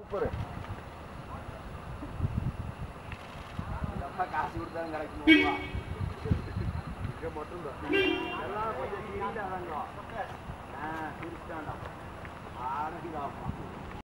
Super. காசு கொடுத்தாலும் கிடைக்கும். இங்கே மட்டும்தான் எல்லாம் கொஞ்சம் சீரியஸாக தாங்க. சிரிச்சிட்டாண்டா. ஆனந்தி